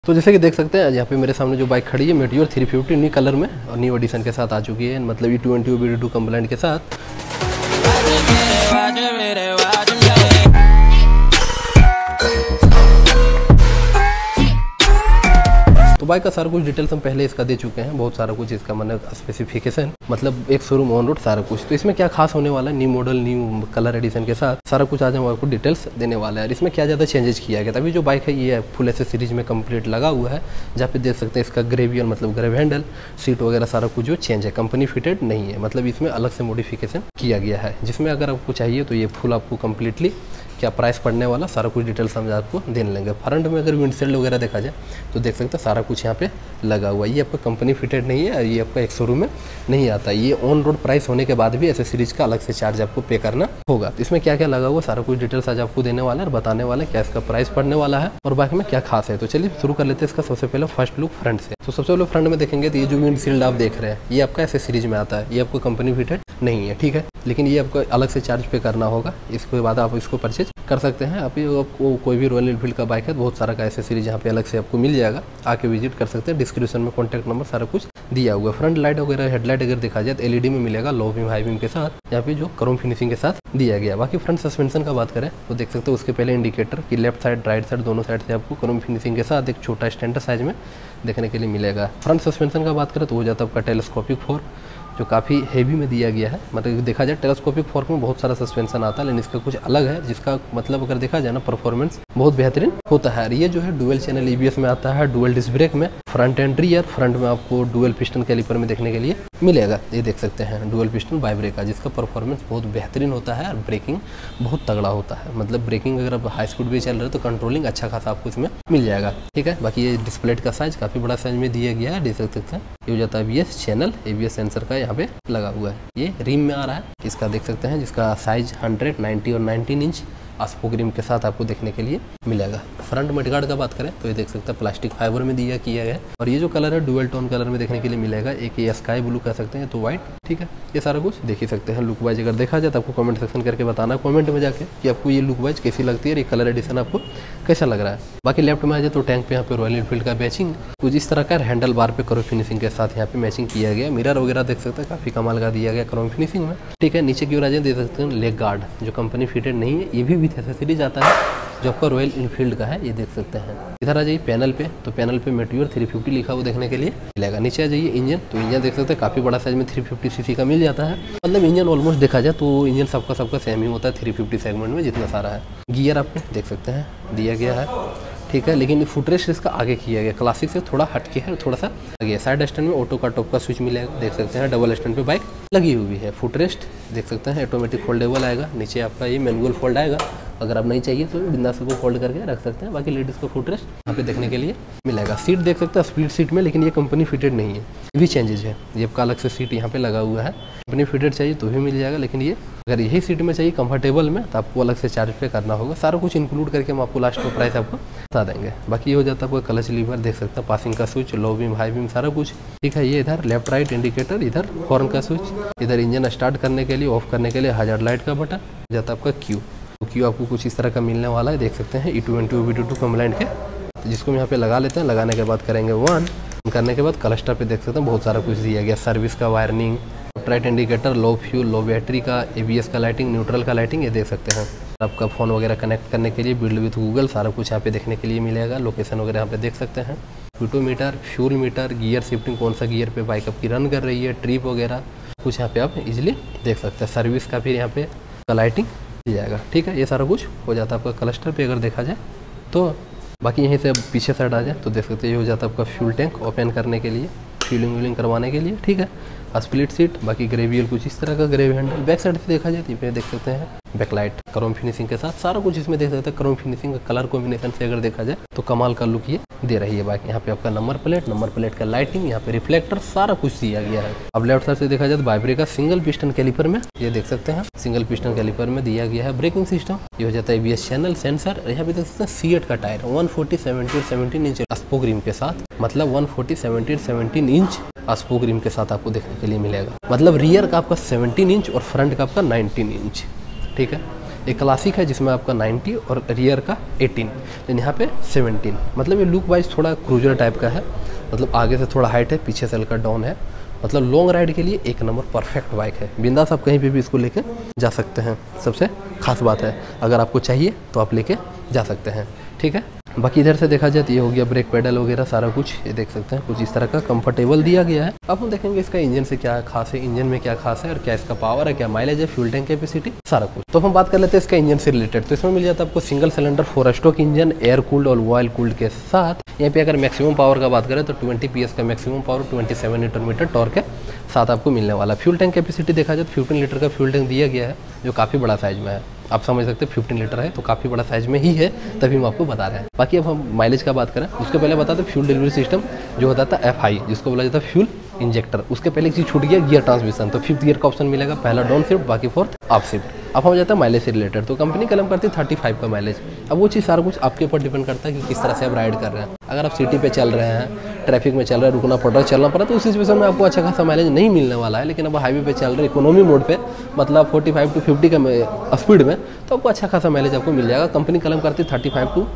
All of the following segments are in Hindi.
तो जैसे कि देख सकते हैं यहाँ पे मेरे सामने जो बाइक खड़ी है मेटियोर 350 न्यू कलर में और न्यू एडिशन के साथ आ चुकी है, मतलब E20 OBD2 कंप्लाइंट के साथ। तो बाइक का सारा कुछ डिटेल्स हम पहले इसका दे चुके हैं, बहुत सारा कुछ इसका मतलब स्पेसिफिकेशन, मतलब एक शोरूम ऑन रोड सारा कुछ। तो इसमें क्या खास होने वाला है, new model new colour edition के साथ सारा कुछ आज हम आपको डिटेल्स देने वाला है। और इसमें क्या ज़्यादा चेंजेस किया गया, तभी जो बाइक है ये फुल एसेसरीज में कंप्लीट लगा हुआ है, जहाँ पे देख सकते हैं इसका ग्रेवियर मतलब ग्रेव हैंडल, सीट वगैरह सारा कुछ जो चेंज है, कंपनी फिटेड नहीं है, मतलब इसमें अलग से मॉडिफिकेशन किया गया है। जिसमें अगर आपको चाहिए तो ये फुल आपको कम्प्लीटली क्या प्राइस पड़ने वाला सारा कुछ डिटेल्स हम आपको दे लेंगे। फ्रंट में अगर विंडशील्ड वगैरह देखा जाए तो देख सकते हैं सारा कुछ यहाँ पे लगा हुआ है। ये आपका कंपनी फिटेड नहीं है और ये आपका एक शोरूम में नहीं आता। ये ऑन रोड प्राइस होने के बाद भी एसेसरीज का अलग से चार्ज आपको पे करना होगा। तो इसमें क्या क्या लगा हुआ सारा कुछ डिटेल्स आज आपको देने वाला है और बताने वाला है क्या इसका प्राइस पड़ने वाला है और बाइक में क्या खास है। तो चलिए शुरू कर लेते हैं इसका सबसे पहले फर्स्ट लुक फ्रंट से। तो सबसे पहले फ्रंट में देखेंगे तो ये जो विंडशील्ड आप देख रहे हैं ये आपका एसेसरीज में आता है, ये आपको कंपनी फिटेड नहीं है, ठीक है, लेकिन ये आपको अलग से चार्ज पे करना होगा। इसके बाद आप इसको परचेज कर सकते हैं। आपको कोई भी रॉयल एनफील्ड का बाइक है बहुत सारा का एसेसरीज यहाँ पे अलग से आपको मिल जाएगा, आके विजिट कर सकते हैं। डिस्क्रिप्शन में कॉन्टैक्ट नंबर सारा कुछ दिया हुआ है। फ्रंट लाइट वगैरह हेडलाइट अगर देखा जाए तो एलईडी में मिलेगा, लो बीम हाई बीम के साथ यहाँ पे जो क्रोम फिनिशिंग के साथ दिया गया। बाकी फ्रंट सस्पेंशन का बात करें तो देख सकते हो उसके पहले इंडिकेटर की लेफ्ट साइड राइट साइड दोनों साइड से आपको क्रोम फिनिशिंग के साथ एक छोटा स्टैंडर्ड साइज में देखने के लिए मिलेगा। फ्रंट सस्पेंशन का बात करें तो हो जाता है आपका टेलीस्कोपिक फोर्क जो काफ़ी हेवी में दिया गया है। मतलब देखा जाए टेलीस्कोपिक फोर्क में बहुत सारा सस्पेंशन आता है, लेकिन इसका कुछ अलग है जिसका मतलब अगर देखा जाए ना परफॉर्मेंस बहुत बेहतरीन होता है। ये जो है डुअल चैनल EBS में आता है, डुअल डिस्क ब्रेक में, फ्रंट एंड रियर, फ्रंट में आपको डुअल पिस्टन कैलिपर में देखने के लिए मिलेगा। ये देख सकते हैं डुअल पिस्टन बाई ब्रेक का, जिसका परफॉर्मेंस बहुत बेहतरीन होता है और ब्रेकिंग बहुत तगड़ा होता है। मतलब ब्रेकिंग अगर आप हाई स्पीड भी चल रहे हो तो कंट्रोलिंग अच्छा खासा आपको इसमें मिल जाएगा, ठीक है। बाकी ये डिस्प्ले का साइज काफ़ी बड़ा साइज में दिया गया है, देख सकते हैं। ये हो जाता है ABS चैनल, ABS सेंसर का यहाँ पे लगा हुआ है। ये रिम में आ रहा है, इसका देख सकते हैं जिसका साइज 100, 90 और 19 इंच स्पोक रिम के साथ आपको देखने के लिए मिलेगा। फ्रंट मडगार्ड का बात करें तो ये देख सकते हैं प्लास्टिक फाइबर में किया गया है और ये जो कलर है डुअल टोन कलर में देखने के लिए मिलेगा। एक ये स्काई ब्लू कह सकते हैं तो व्हाइट, ठीक है। ये सारा कुछ देख ही सकते हैं। लुक वाइज अगर देखा जाए तो आपको कमेंट सेक्शन करके बताना कमेंट में जाके कि आपको ये लुक वाइज कैसी लगती है और ये कलर एडिशन आपको कैसा लग रहा है। बाकी लेफ्ट में आ जाए तो टैंक पे यहाँ पे रॉयल एनफील्ड का मैचिंग कुछ इस तरह का हैंडल बार पे क्रोम फिनिशिंग के साथ यहाँ पे मैचिंग किया गया। मिरर वगैरह देख सकते हैं काफी कमाल का दिया गया क्रोम फिनिशिंग में, ठीक है। नीचे की ओर आ जाए देख सकते हैं लेग गार्ड जो कंपनी फिटेड नहीं है, ये भी विथ एसेसरीज आता है जो आपका रॉयल एनफील्ड का है, ये देख सकते हैं। इधर आ जाइए पैनल पे, तो पैनल पे मेटियोर 350 लिखा हुआ देखने के लिए मिलेगा। नीचे आ जाइए इंजन, तो इंजन देख सकते हैं काफी बड़ा साइज में 350 सीसी का मिल जाता है। मतलब इंजन ऑलमोस्ट देखा जाए तो इंजन सबका सेम ही होता है 350 सेगमेंट में जितना सारा है। गियर आपको देख सकते हैं दिया गया है, ठीक है, लेकिन फुटरेस्ट इसका आगे किया गया, क्लासिक से थोड़ा हटके है, थोड़ा सा आगे। साइड स्टैंड में ऑटो का टॉप का स्विच मिलेगा, देख सकते हैं। डबल स्टैंड पे बाइक लगी हुई है। फुटरेस्ट देख सकते हैं ऑटोमेटिक फोल्डेबल आएगा, नीचे आपका ये मैनुअल फोल्ड आएगा, अगर आप नहीं चाहिए तो बिंदास को फोल्ड करके रख सकते हैं। बाकी लेडीज को फुटरेस्ट यहाँ पे देखने के लिए मिलेगा। सीट देख सकते हैं स्प्लिट सीट में, लेकिन ये कंपनी फिटेड नहीं है, ये भी चेंजेस है। ये आपका अलग से सीट यहाँ पे लगा हुआ है, कंपनी फिटेड चाहिए तो भी मिल जाएगा, लेकिन ये अगर यही सीट में चाहिए कंफर्टेबल में तो आपको अलग से चार्ज पे करना होगा। सारा कुछ इंक्लूड करके हम आपको लास्ट में प्राइस आपको बता देंगे। बाकी ये हो जाता है आपको क्लच लीवर देख सकते हैं, पासिंग का switch, low beam high beam सारा कुछ, ठीक है। ये इधर लेफ्ट राइट इंडिकेटर, इधर हॉर्न का स्विच, इधर इंजन स्टार्ट करने के लिए ऑफ करने के लिए हजार्ड लाइट का बटन जाता है आपका क्यू आपको कुछ इस तरह का मिलने वाला है, देख सकते हैं E20 OBD2 कंप्लाइंट के, जिसको हम यहाँ पे लगा लेते हैं। लगाने के बाद करेंगे ऑन करने के बाद क्लस्टर पे देख सकते हैं बहुत सारा कुछ दिया गया, सर्विस का wiring, right indicator, low fuel, low battery का, ABS का लाइटिंग, न्यूट्रल का लाइटिंग, ये देख सकते हैं। आपका फ़ोन वगैरह कनेक्ट करने के लिए बिल्ड विथ गूगल सारा कुछ यहाँ पे देखने के लिए मिलेगा। लोकेशन वगैरह यहाँ पे देख सकते हैं। Speedometer, fuel meter, gear shifting, कौन सा गियर पे बाइक आपकी रन कर रही है, ट्रिप वगैरह कुछ यहाँ पे आप इजीली देख सकते हैं। सर्विस का फिर यहाँ पे लाइटिंग दिया जाएगा, ठीक है। ये सारा कुछ हो जाता है आपका क्लस्टर पे अगर देखा जाए तो। बाकी यहीं से अब पीछे साइड आ जाए तो देख सकते हैं ये हो जाता है आपका फ्यूल टैंक ओपन करने के लिए, फ्यूलिंग व्यूलिंग करवाने के लिए, ठीक है। स्प्लिट सीट, बाकी ग्रेवियल कुछ इस तरह का ग्रेव हैंडल। बैक साइड से देखा जाए तो ये देख सकते हैं बैकलाइट क्रोम फिनिशिंग के साथ सारा कुछ इसमें देख सकते हैं। क्रोम फिनिशिंग का कलर कॉम्बिनेशन से अगर देखा जाए तो कमाल का लुक ये दे रही है बाइक। यहाँ पे आपका नंबर प्लेट का लाइटिंग, यहाँ पे रिफ्लेक्टर सारा कुछ दिया गया है। अब लेफ्ट साइड से देखा जाए तो बाइब्रे का सिंगल पिस्टन कैलिपर में ये देख सकते हैं, सिंगल पिस्टन कैलिपर में दिया गया है। ब्रेकिंग सिस्टम ये हो जाता है ABS चैनल सेंसर। यहाँ पे देख सकते हैं सीएट का टायर 140, 70 और 17 इंच स्पोक रिम के साथ, मतलब 140, 70 और 17 इंच स्पोक रिम के साथ आपको देखने के लिए मिलेगा। मतलब रियर का आपका 17 इंच और फ्रंट का आपका 19 इंच, ठीक है। एक क्लासिक है जिसमें आपका 90 और रियर का 18, लेकिन यहाँ पे 17। मतलब ये लुक वाइज थोड़ा क्रूजर टाइप का है, मतलब आगे से थोड़ा हाइट है, पीछे से हल्का डाउन है। मतलब लॉन्ग राइड के लिए एक नंबर परफेक्ट बाइक है। बिंदास आप कहीं पे भी इसको लेके जा सकते हैं। सबसे खास बात है, अगर आपको चाहिए तो आप लेके जा सकते हैं, ठीक है। बाकी इधर से देखा जाए तो ये हो गया ब्रेक पेडल वगैरह सारा कुछ, ये देख सकते हैं कुछ इस तरह का कंफर्टेबल दिया गया है। अब हम देखेंगे इसका इंजन से क्या खास है, इंजन में क्या खास है और क्या इसका पावर है, क्या माइलेज है, फ्यूल टैंक कैपेसिटी, सारा कुछ। तो हम बात कर लेते हैं इसका इंजन से रिलेटेड। तो इसमें मिल जाता है आपको single cylinder 4 stroke engine, air cooled और ऑयल कूल्ड के साथ। यहाँ पे अगर मैक्सिमम पावर का बात करें तो 20 PS का मैक्सिमम पावर, 27 Nm टॉर्क के साथ आपको मिलने वाला। फ्यूल टैंक कैपेसिटी देखा जाए तो 15 लीटर का फ्यूल टैंक दिया गया है, जो काफ़ी बड़ा साइज में है। आप समझ सकते हैं 15 लीटर है तो काफ़ी बड़ा साइज में ही है, तभी हम आपको बता रहे हैं। बाकी अब हम माइलेज का बात करें, उसके पहले बता दें फ्यूल डिलीवरी सिस्टम जो होता था FI, जिसको बोला जाता है फ्यूल इंजेक्टर। उसके पहले एक चीज़ छूट गया, गियर ट्रांसमिशन। तो 5th गियर का ऑप्शन मिलेगा, पहला डाउन शिफ्ट, बाकी 4th अप शिफ्ट। अब हो जाता है माइलेज से रिलेटेड। तो कंपनी क्लेम करती है 35 का माइलेज। अब वो चीज़ सारा कुछ आपके ऊपर डिपेंड करता है कि किस तरह से आप राइड कर रहे हैं। अगर आप सिटी पे चल रहे हैं, ट्रैफिक में चल रहे हैं, रुकना पड़ रहा है, चलना पड़ रहा है, तो उस सिचुएशन में आपको अच्छा खासा माइलेज नहीं मिलने वाला है। लेकिन अब हाईवे पे चल रहे हैं, इकोनॉमी मोड पे, मतलब 45 to 50 का स्पीड में, तो आपको अच्छा खासा माइलेज आपको मिल जाएगा। कंपनी क्लेम करती है 35 to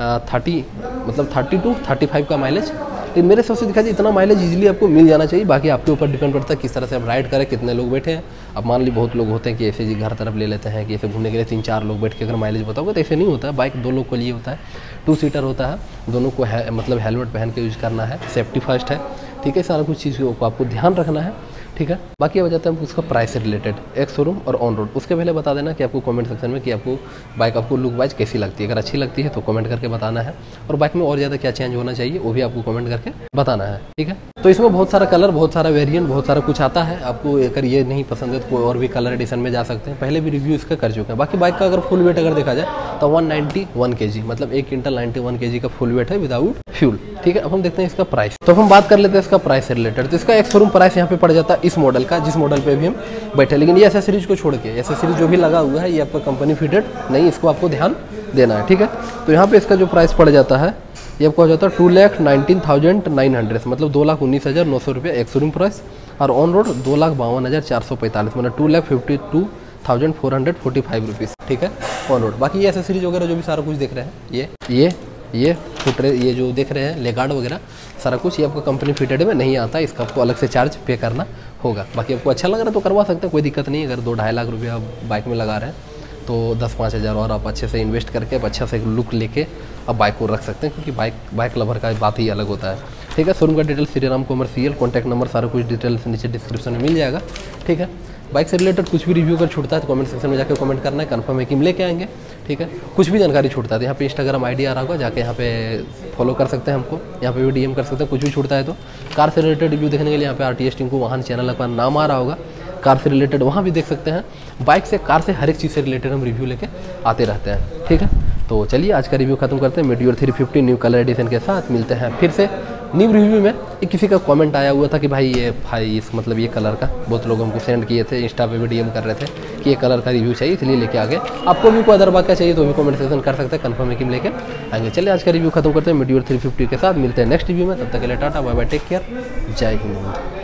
30, मतलब 30 to 35 का माइलेज। लेकिन मेरे हिसाब से देखा जाए इतना माइलेज इजीली आपको मिल जाना चाहिए। बाकी आपके ऊपर डिपेंड करता है किस तरह से आप राइड करें, कितने लोग बैठे हैं। अब मान ली बहुत लोग होते हैं कि ऐसे जी घर तरफ ले लेते हैं कि ऐसे घूमने के लिए 3-4 लोग बैठ के अगर माइलेज बताओगे, तो ऐसे नहीं होता है। बाइक 2 लोग के लिए होता है, 2 सीटर होता है, दोनों को मतलब हेलमेट पहन के यूज़ करना है, सेफ्टी फर्स्ट है, ठीक है। सारा कुछ चीज़ को आपको ध्यान रखना है, ठीक है। बाकी अब जाते हैं हम उसका प्राइस से रिलेटेड, एक शोरूम और ऑन रोड। उसके पहले बता देना कि आपको कमेंट सेक्शन में कि आपको बाइक आपको लुक वाइज कैसी लगती है। अगर अच्छी लगती है तो कमेंट करके बताना है, और बाइक में और ज़्यादा क्या चेंज होना चाहिए वो भी आपको कमेंट करके बताना है, ठीक है। तो इसमें बहुत सारा कलर, बहुत सारा वेरिएंट, बहुत सारा कुछ आता है। आपको अगर ये नहीं पसंद है तो कोई और भी कलर एडिशन में जा सकते हैं, पहले भी रिव्यू इसका कर चुके हैं। बाकी बाइक का अगर फुल वेट अगर देखा जाए तो 191 kg, मतलब 1 क्विंटल 91 kg का फुल वेट है विदाउट फ्यूल, ठीक है। अब हम देखते हैं इसका प्राइस। तो हम बात कर लेते हैं इसका प्राइस से रिलेटेड। तो इसका एक शोरूम प्राइस यहाँ पे पड़ जाता है इस मॉडल का, जिस मॉडल पे भी हम बैठे। लेकिन ये एसेसरीज को छोड़ के, एसेसरीज जो भी लगा हुआ है ये आपका कंपनी फिटेड नहीं, इसको आपको ध्यान देना है, ठीक है। तो यहाँ पे इसका जो प्राइस पड़ जाता है ये आपको हो जाता है 2,19,900, मतलब 2,19,900 रुपये एक शोरूम प्राइस। और ऑन रोड 2,52,445, मतलब 2,52,445 रुपीज़, ठीक है, ऑन रोड। बाकी ये एसेसरीज वगैरह जो भी सारा कुछ देख रहे हैं, ये फुटरे, ये जो देख रहे हैं लेगार्ड वगैरह सारा कुछ, ये आपको कंपनी फिटेड में नहीं आता, इसका आपको अलग से चार्ज पे करना होगा। बाकी आपको अच्छा लग रहा है तो करवा सकते हैं, कोई दिक्कत नहीं। अगर 2-2.5 लाख रुपया आप बाइक में लगा रहे हैं तो 10-5 हज़ार और आप अच्छे से इन्वेस्ट करके आप अच्छा से लुक लेके आप बाइक को रख सकते हैं, क्योंकि बाइक लवर का बात ही अलग होता है, ठीक है। शोरूम का detail Shri Ram commercial, contact number सारा कुछ डिटेल्स नीचे डिस्क्रिप्शन में मिल जाएगा, ठीक है। बाइक से रिलेटेड कुछ भी रिव्यू कर छूटता है तो कमेंट सेक्शन में जाकर कमेंट करना है, कंफर्म है कि हम लेके आएंगे, ठीक है। कुछ भी जानकारी छूटता है तो यहाँ पे इंस्टाग्राम ID आ रहा होगा, जाके यहाँ पे फॉलो कर सकते हैं हमको, यहाँ पे भी DM कर सकते हैं। कुछ भी छूटता है तो कार से रिलेटेड रिव्यू देखने के लिए यहाँ पे RTS टीम को वाहन चैनल का नाम आ रहा होगा, कार से रिलेटेड वहाँ भी देख सकते हैं। बाइक से, कार से हर एक चीज़ से रिलेटेड हम रिव्यू लेके आते रहते हैं, ठीक है। तो चलिए आज का रिव्यू खत्म करते हैं मीटियोर 350 न्यू कलर एडिशन के साथ। मिलते हैं फिर से न्यू रिव्यू में। किसी का कमेंट आया हुआ था कि भाई इस मतलब ये कलर का, बहुत लोग हमको सेंड किए थे, इंस्टा पे भी DM कर रहे थे कि ये कलर का रिव्यू चाहिए, इसलिए लेके आ गए। आपको भी कोई अदर बाइक का चाहिए तो भी कमेंट सेक्शन कर सकते हैं, कंफर्म है कि हम लेके आएंगे। चलिए आज का रिव्यू खत्म करते हैं मीटियोर 350 के साथ। मिलते हैं नेक्स्ट रिव्यू में, तब तक के लिए टाटा बाय बाय, टेक केयर, जय हिंद।